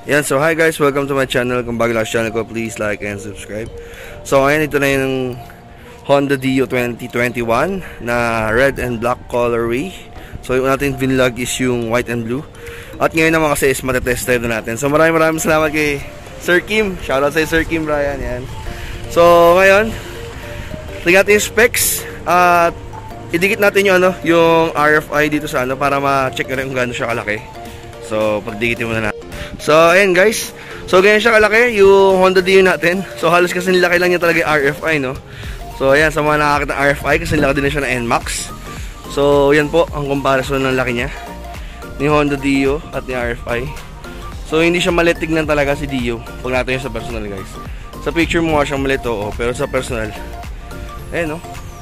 Yan, so hi guys, welcome to my channel. Kung bago lang sa channel ko, please like and subscribe. So ngayon, ito na yung Honda Dio 2021 na red and black colorway. So yung natin vinlog is yung white and blue. At ngayon naman kasi is matetest drive na natin. So maraming salamat kay Sir Kim. Shoutout sa Sir Kim Ryan. Yan. So ngayon, tingnan natin yung specs. At idikit natin yung, yung RFI dito sa para ma-check na rin kung gaano siya kalaki. So pagdikitin muna natin. So ayan guys, so ganyan siya kalaki yung Honda Dio natin. So halos kasi nilaki lang niya talaga yung RFI, no. So ayan, sa mga nakakita ng RFI, kasi nilaki din na siya ng NMAX. So yan po ang comparison ng laki niya ni Honda Dio at ni RFI. So hindi siya maliit tignan talaga si Dio pag natin sa personal guys. Sa picture mo siyang maliit, oo, pero sa personal ayan, no,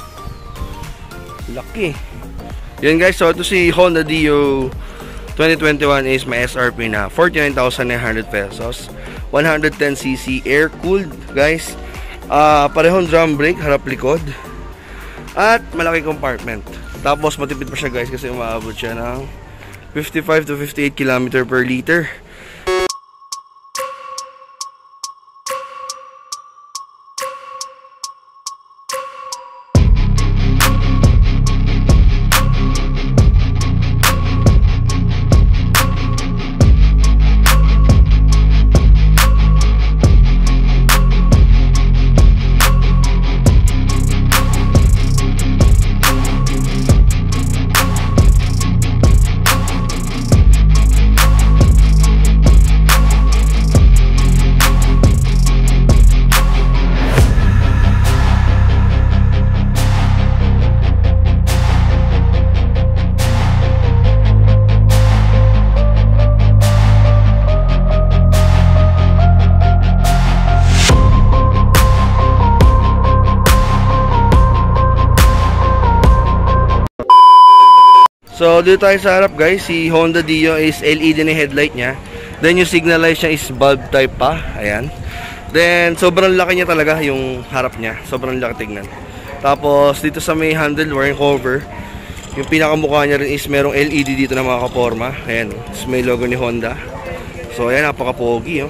laki. Yan guys, so ito si Honda Dio 2021 is may SRP na 49,900 pesos. 110cc air cooled guys. Parehong drum brake, harap likod. At malaki compartment. Tapos matipid pa siya guys kasi umaabot siya ng 55 to 58 km per liter. So dito tayo sa harap guys, si Honda Dio is LED na headlight niya. Then yung signal light niya is bulb type pa. Ayan. Then sobrang laki niya talaga yung harap niya. Sobrang laki tignan. Tapos dito sa may handlebar, yung cover, yung pinakamukha niya rin is merong LED dito na mga kaporma. Ayan. Tapos may logo ni Honda. So ayan, napaka-pogi, oh.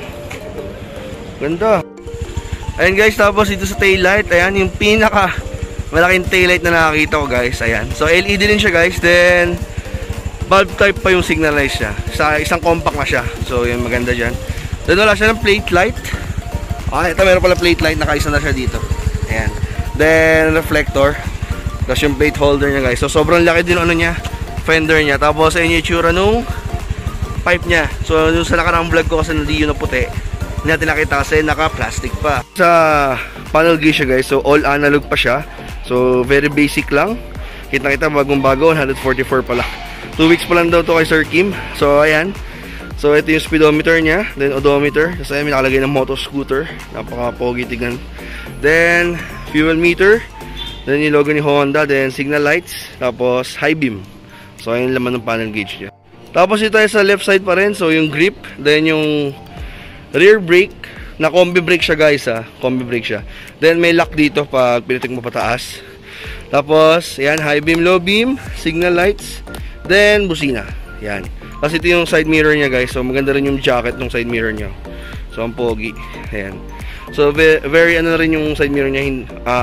Ganda. Ayan guys, tapos dito sa tail light, ayan yung pinaka malaking taillight na nakakita ko guys. Ayan. So LED din siya guys. Then bulb type pa yung signal light siya. Sa isang compact na siya. So yun, maganda dyan. Then wala siya ng plate light. Ito meron pala plate light. Nakaisa na siya dito. Ayan. Then reflector. Tapos yung plate holder niya guys. So sobrang laki din ano niya, fender niya. Tapos ayun yung itsura nung pipe niya. So yung sa nakarang vlog ko kasi hindi yun na puti, hindi natin nakita kasi naka plastic pa. Sa panel gear siya guys. So all analog pa siya. So very basic lang. Kita bagong bago, 144 pala. 2 weeks pa lang daw to kay Sir Kim. So ayan. So ito yung speedometer niya, then odometer. Kasi may nakalagay ng moto scooter. Napaka-pogi tignan. Then fuel meter. Then yung logo ni Honda, then signal lights, tapos high beam. So ayun laman ng panel gauge niya. Tapos ito ay sa left side pa rin. So yung grip, then yung rear brake. Na combi brake siya guys, combi brake siya. Then may lock dito pag pinitik mo pataas. Tapos ayan, high beam, low beam, signal lights, then busina. Yan. Kasi ito yung side mirror niya guys. So maganda rin yung jacket ng side mirror niya. So ang pogi. Ayan. So very ano rin yung side mirror niya,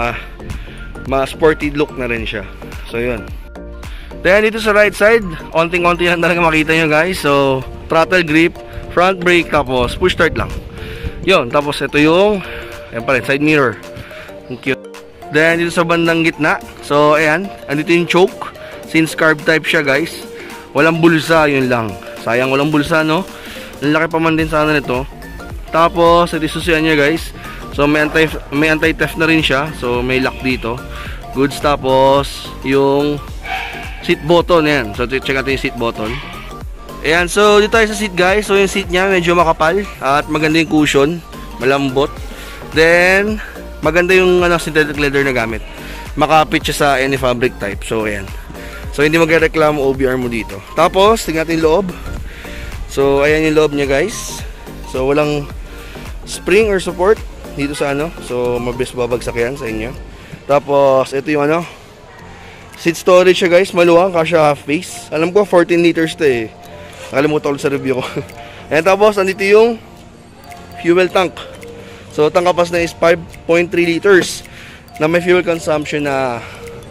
ma-sporty look na rin siya. So yun. Then dito sa right side, onting-onti lang talaga makita nyo guys. So throttle grip, front brake, tapos push start lang. Yun, tapos ito yung ayan pa rin, side mirror. Ang cute. Then dito sa bandang gitna, so ayan, andito yung choke. Since carb type siya guys, walang bulsa, yun lang. Sayang walang bulsa, no? Ang laki pa man din sana nito. Tapos ito susian niya guys. So may anti-theft na rin siya. So may lock dito. Goods. Tapos yung seat button, ayan. So check natin yung seat button. Ayan, so dito tayo sa seat guys. So yung seat niya medyo makapal at maganda yung cushion, malambot. Then maganda yung synthetic leather na gamit. Makapit siya sa any fabric type. So ayan. So hindi magreklamo OBR mo dito. Tapos tingnan natin yung loob. So ayan yung loob niya guys. So walang spring or support dito sa So mabilis babagsak yan sa inyo. Tapos ito yung seat storage siya guys, maluwang, kasya half face. Alam ko 14 liters to eh. Nakalimutan ko sa review ko. And tapos, andito yung fuel tank. So, tangkapas na is 5.3 liters na may fuel consumption na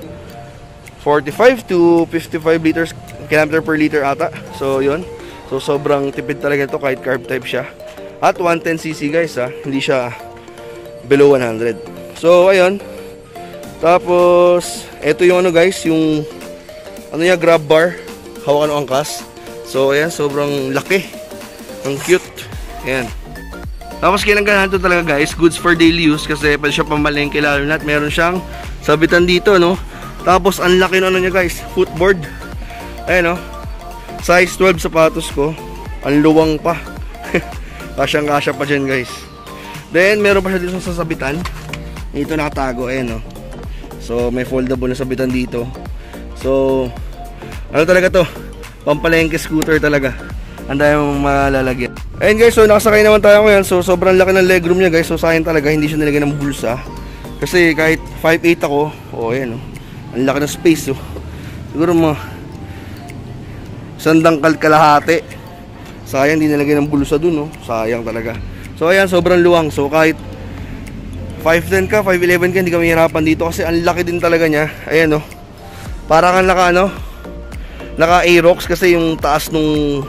45 to 55 liters kilometer per liter ata. So, yun. So, sobrang tipid talaga ito kahit carb type siya. At 110cc guys ha. Hindi siya below 100. So, ayun. Tapos, ito yung ano guys, yung ano niya, grab bar. Hawakan ang angkas. So, ayan, sobrang laki. Ang cute. Ayan. Tapos kinaganahan to talaga guys, goods for daily use kasi pwede siya pamalengke lalo na at meron siyang sabitan dito, no? Tapos ang laki na ano niya guys, footboard. Ayan, no? Size 12 sapatos ko. Ang luwang pa. Kasyang-kasya pa dyan guys. Then meron pa siya dito sa sabitan. Ito nakatago, ayan, no? So may foldable na sabitan dito. So ano talaga to? Pampalengke scooter talaga. Ang dami mong malalagyan. Ayun guys, so nakasakay naman tayo ngayon. So sobrang laki ng legroom niya guys. So sayang talaga hindi siya nilagyan ng bulsa. Kasi kahit 5'8 ako, oh ayan oh. Ang laki ng space oh. Siguro mga sandang kalahati. Sayang hindi nilagyan ng bulsa dun oh. Sayang talaga. So ayan, sobrang luwang. So kahit 5'10 ka, 5'11 ka, hindi ka mahirapan dito kasi ang laki din talaga niya. Ayan oh. Para kang naka Aerox kasi yung taas nung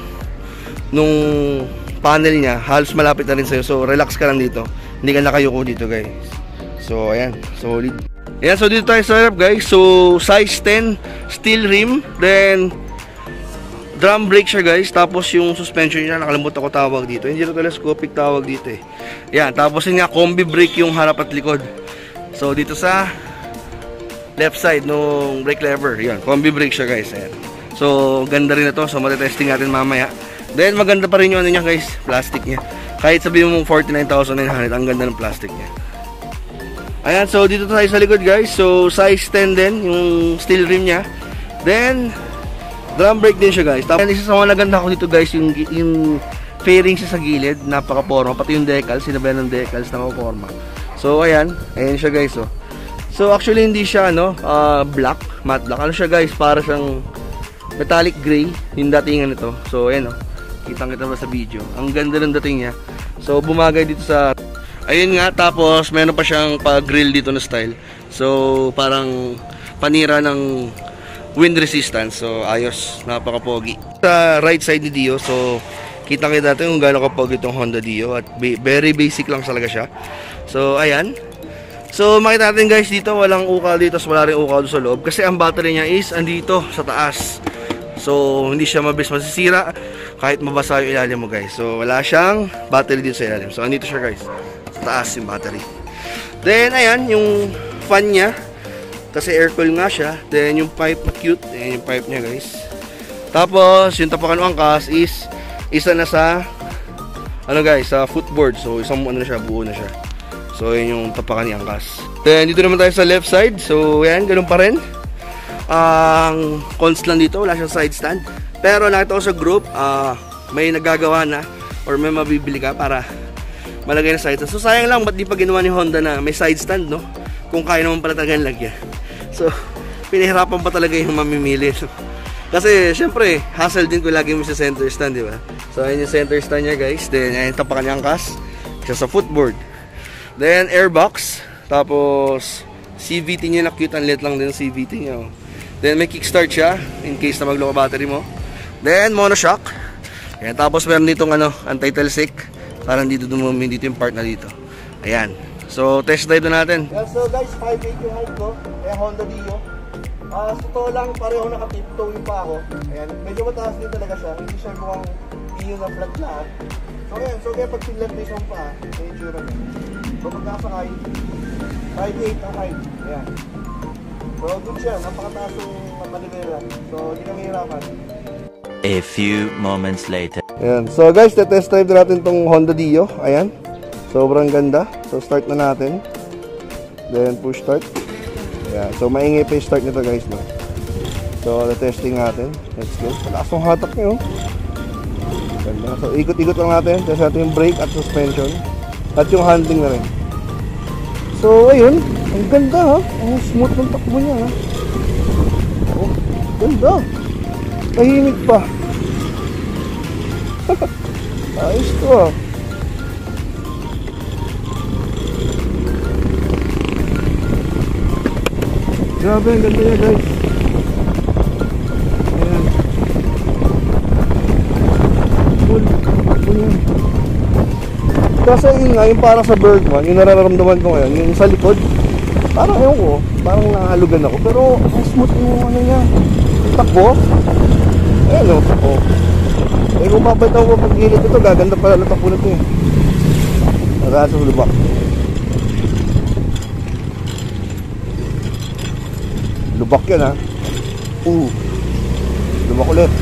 panel niya halos malapit na rin sa'yo. So relax ka lang dito. Hindi ka nakayuko dito guys. So ayan, solid. Ayan, so dito tayo sa harap guys. So size 10 steel rim. Then drum brake siya guys. Tapos yung suspension niya, nakalimutan ko tawag dito. Hindi ito telescopic tawag dito eh. Ayan, tapos yun nga, combi brake yung harap at likod. So dito sa left side nung brake lever, yan, combi brake siya guys. Ayan. So ganda rin ito. So matitesting natin mamaya. Then maganda pa rin yung ano niya guys, plastic niya. Kahit sabihin mo 49,900, ang ganda ng plastic niya. Ayan, so dito tayo sa likod guys. So size 10 din yung steel rim niya. Then drum brake din siya guys. Tapos isa sa mga naganda ko dito guys, yung fairing siya sa gilid, napaka-forma. Pati yung decals, sinabayan ng decals na forma. So ayan siya guys oh. So actually hindi siya ano, black, matte black. Ano siya guys, para siyang metallic gray yung datingan nito. So ayan oh. Kitang-kita ba sa video? Ang ganda ng dating niya. So bumagay dito sa ayun nga, tapos meron pa siyang pa-grill dito na style. So parang panira ng wind resistance. So ayos, napaka-pogi. Sa right side ni Dio, so kitang-kita natin kung gaano ka-pogi itong Honda Dio at very basic lang talaga siya. So ayan. So makita natin guys dito, walang ukal dito, wala rin ukal sa loob kasi ang battery niya is andito sa taas. So hindi siya mabilis masisira kahit mabasa yung ilalim mo guys. So wala siyang battery dito sa ilalim. So andito siya guys, sa taas yung battery. Then ayan yung fan niya, kasi air cool nga siya. Then yung pipe na cute, ayan yung pipe niya guys. Tapos yung tapakan ng angkas is isa na sa ano guys, sa footboard. So isang ano na siya, buo na siya. So yun yung tapakan ni angkas. Then dito naman tayo sa left side. So ayan, ganun pa rin. Ang cons lang dito, wala siyang side stand. Pero nakita ko sa group, may nagagawa na or may mabibili ka para malagay na side stand. So sayang lang, ba't di pa ginawa ni Honda na may side stand, no? Kung kaya naman pala talagang lagyan. So pinahirapan pa talaga yung mamimili. Kasi syempre, hassle din kung lagi mo sa center stand, di ba? So ayun yung center stand niya guys. Then ayun tapakan niya angkas, siya sa footboard. Then airbox, tapos CVT niya na cute, ang liit lang din ang CVT niya. Oh. Then may kickstart siya in case na mag-low battery mo. Then monoshock. Ayan, tapos meron ditong ano, anti-tailsick. Parang dito dumumi dito yung part na dito. Ayan. So test drive na natin. Yeah, so guys, 5'8 yung height ko. Kaya Honda Dio. Sa totoo lang, pareho nakatiptoe pa ako. Ayan, medyo mataas din talaga siya. Hindi siya mukhang iyo na flat lahat. So ayan, so kaya pag sinlat na isang pa, may itsura na. So pagkasakay, 5'8 ang height. Ayan. So good siya, napakataas yung manibela. So hindi kami hirapan. A few moments later. Ayan. So guys, test drive natin tong Honda Dio. Ayan. Sobrang ganda. So start na natin. Then push start. Ayan. So maingay pa yung start nito guys, no? So testing natin. Let's go. Malakas yung hatak niyo. Ganda. So ikot-ikot lang natin. Test natin yung brake at suspension. At yung handling na rin. So ayun. Ang ganda ha. Ang smooth ng takbo niya ha. Oh, ganda. Tahimik pa. Ayos to ah. Grabe, ang ganda niya guys. Ayan. Cool. Cool yan. Kasi yun nga, yung para sa Bergman, yung nararamdaman ko ngayon, yung sa likod, parang ewan ko, parang nakahalugan ako. Pero ang smooth yung ano niya, yung takbo. Ayan o. Oh. Eh kung babait ako pag gilid ito, gaganda pala na takbo na ito eh. Nagasa sa lubak. Lubak yan ha. Lubak ulit.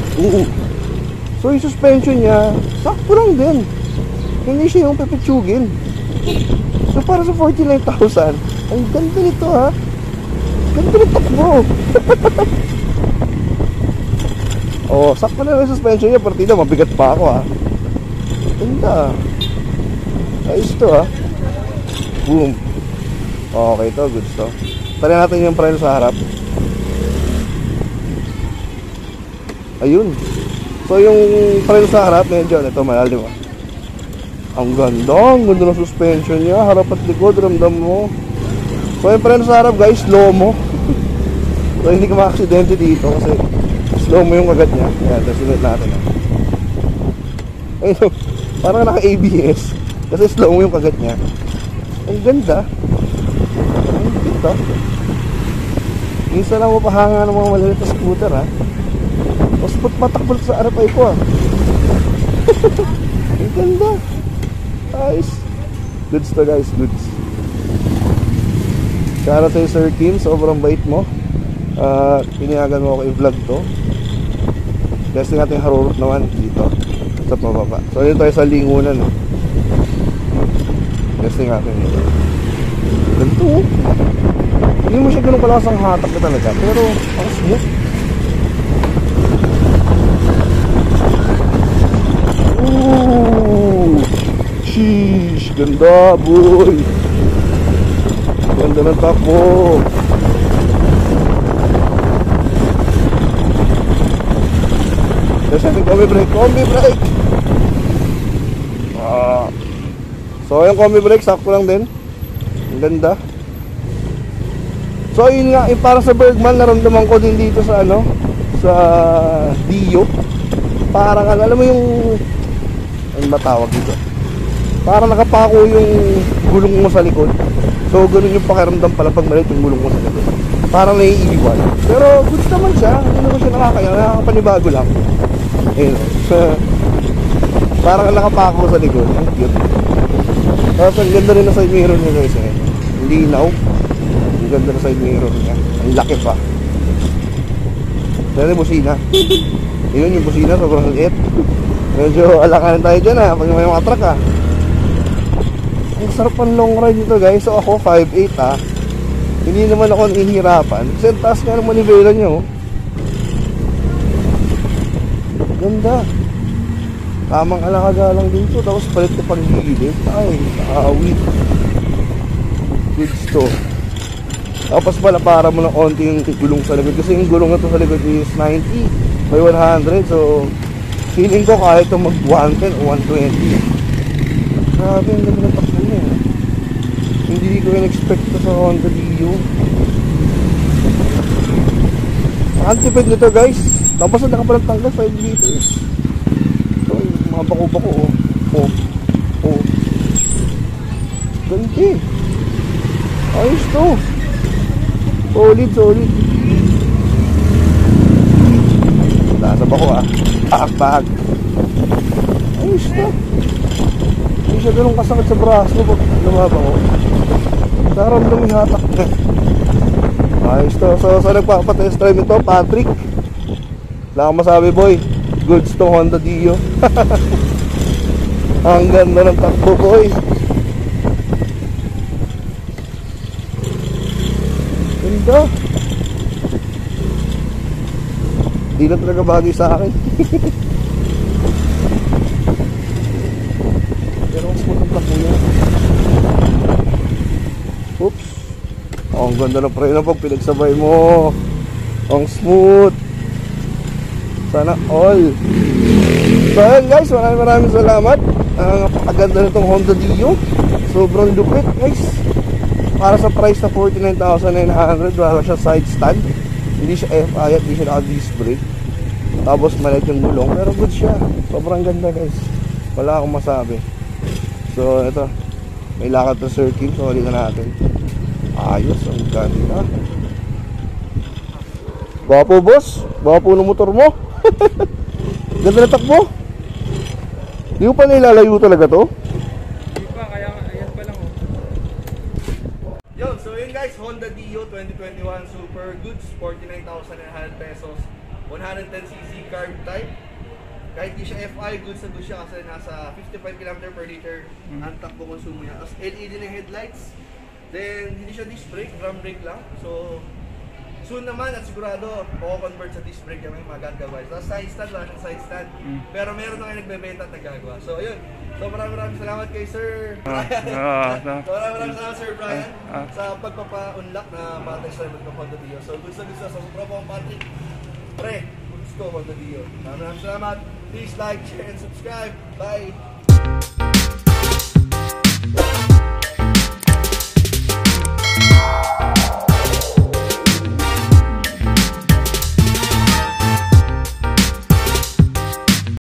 So yung suspension niya, sakto lang din. Hindi siya yung pipitsugin. So para sa 49,000, ang ganda nito ha. Ganda ng takbo. Oh, sakto na yung suspension niya. Partida, mabigat pa ako ha. Ganda. Ayos to ha. Boom. Okay to, good to. Try natin yung preno sa harap. Ayun. So yung preno sa harap, medyo ito malalim ah. Ang ganda ng suspension niya. Harap at likod, ramdam mo. So yung preno sa harap guys, slow mo. So hindi ka maka-aksidente dito kasi slow mo yung kagat niya. Ayan, sunod natin ah. Ayun, parang naka-ABS kasi slow mo yung kagat niya. Ang ganda. Ang ganda. Minsan lang mapahanga ng mga maliit na scooter ha. Tapos matakbol sa arapay ko ha. Ang ganda. Nice. Goods to guys, goods. Shoutout sa'yo Sir Kim, sobrang bait mo. Pinayagan mo ako i-vlog to. Testing natin yung harurot naman dito sa pababa. So dito tayo sa lingunan eh. Testing natin dito. Ganito oh. Hindi mo siya ganun kalakas ang hatak na talaga, pero ang smooth. Ooh, sheesh, ganda boy. Ganda ng takbo. Kasi natin combi brake. So yung combi brake, sakto lang din. Ang ganda. So yun nga, para sa Bergman, naramdaman ko din dito sa ano, sa Dio. Parang alam mo yung ano matawag dito, parang nakapako yung gulong mo sa likod. So ganun yung pakiramdam pala pag maliit yung gulong mo sa likod. Parang naiiwan. Pero good naman siya. Hindi naman siya nakakapanibago lang. Ayun. So, parang nakapako sa likod. Ang cute. Tapos ang ganda rin na side mirror niya guys eh. Linaw. Ang ganda na side mirror niya. Ang laki pa. Dahil yung busina. Yun yung busina, sobrang liit. Medyo alakanan tayo dyan ha, pag may mga truck ha. Ang sarap ang long ride nito guys. So ako 5'8 ha. Hindi naman ako nahihirapan kasi ang taas nga ng manibela niya oh. Ganda. Tamang alakaga lang dito. Tapos palit ko pang gilid. Ay, nakawit. Goods to. Tapos pala para mo ng onti yung gulong sa likod. Kasi yung gulong na to sa likod is 90 by 100. So feeling ko kaya ito mag 110 o 120. Grabe, ang ganda ng takbo niya. Hindi ko in-expect ito sa Honda Dio. Antipid nito guys. Tapos ang nakapalang tanggal 5 liters. So mga bako-bako oh. Ganti. Ayos to. Solid. Nasa bako ah. Bahag. Ayos to. Hindi siya ganun kasakit sa braso pag lumabang ko. Naramdam yung hatak niya. Ayos to. So nagpapatest drive nito, Patrick. Wala akong masabi boy. Goods to Honda Dio. Ang ganda ng takbo boy. Ganda. Di na talaga bagay sa akin. Pero mas smooth ang takbo niya. Oops. Oh, ang ganda ng preno pag pinagsabay mo. Ang smooth. Sana all. So ayan guys, maraming salamat. Napakaganda nitong Honda Dio. Sobrang lupit guys. Para sa price na 49,900, wala siya side stand. Hindi siya FI at hindi siya naka-disc brake. Tapos maliit yung gulong, pero good siya. Sobrang ganda guys. Wala akong masabi. So ito, may lakad na circuit. So ulit na natin. Ayos, ang ganda. Gwapo boss. Gwapo ng motor mo. Ganda na takbo. Di ko pa nilalayo talaga to. Hindi pa, kaya ayan pa lang oh. Yo, so yun guys, Honda Dio 2021 Super Goods, 49,900 pesos, 110cc carb type. Kahit di siya FI, goods na goods siya kasi nasa 55 km per liter ang takbo konsumo niya. Tapos LED na headlights. Then hindi siya disc brake, drum brake lang. So soon naman at sigurado convert sa disc brake yung magagawa. Tapos side stand, wala siyang side stand. Pero meron na kayo nagbebenta at nagagawa. So ayun. So maraming salamat kay Sir Brian. So maraming salamat Sir Brian sa pagpapa-unlock na battery sa ng Honda Dio. So goods na goods na sa Pro Patrick. Pre, goods ko Honda Dio. Maraming salamat. Please like, share, and subscribe. Bye!